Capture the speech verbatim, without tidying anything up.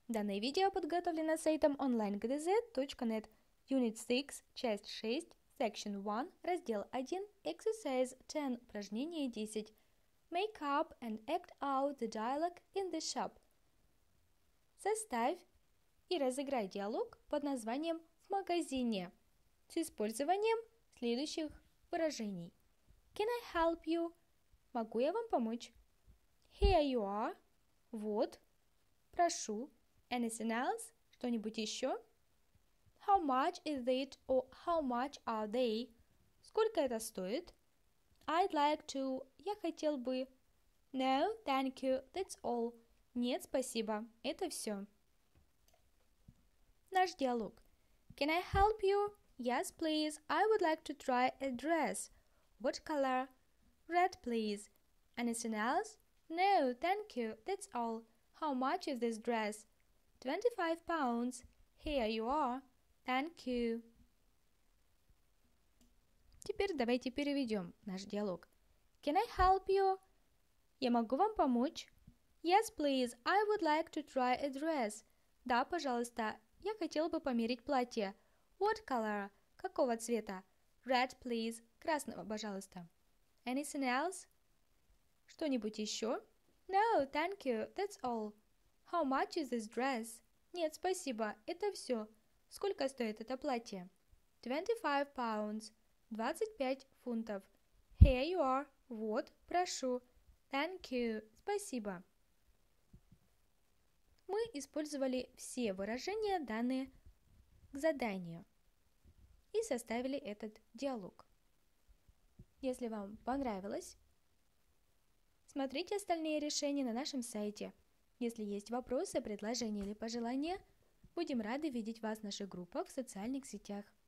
Данное видео подготовлено сайтом онлайн гэ дэ зет точка нет. Unit шесть, часть шесть, Section один, раздел один, Exercise десять, упражнение десять. Make up and act out the dialogue in the shop. Составь и разыграй диалог под названием «В магазине» с использованием следующих выражений. Can I help you? Могу я вам помочь? Here you are. Вот. Прошу. Anything else? Что-нибудь еще? How much is it or how much are they? Сколько это стоит? I'd like to. Я хотел бы. No, thank you. That's all. Нет, спасибо. Это все. Наш диалог. Can I help you? Yes, please. I would like to try a dress. What color? Red, please. Anything else? No, thank you. That's all. How much is this dress? Twenty-five pounds. Here you are. Thank you. Теперь давайте переведем наш диалог. Can I help you? Я могу вам помочь? Yes, please. I would like to try a dress. Да, пожалуйста. Я хотела бы померить платье. What color? Какого цвета? Red, please. Красного, пожалуйста. Anything else? Что-нибудь еще? No, thank you. That's all. How much is this dress? Нет, спасибо. Это все. Сколько стоит это платье? Twenty-five pounds. двадцать пять фунтов. Here you are. Вот, прошу. Thank you. Спасибо. Мы использовали все выражения, данные к заданию, и составили этот диалог. Если вам понравилось, смотрите остальные решения на нашем сайте. Если есть вопросы, предложения или пожелания, будем рады видеть вас в наших группах в социальных сетях.